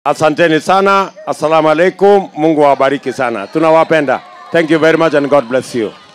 Asanteni sana. Assalamu alaikum. Mungu awabariki sana. Tunawapenda. Thank you very much and God bless you.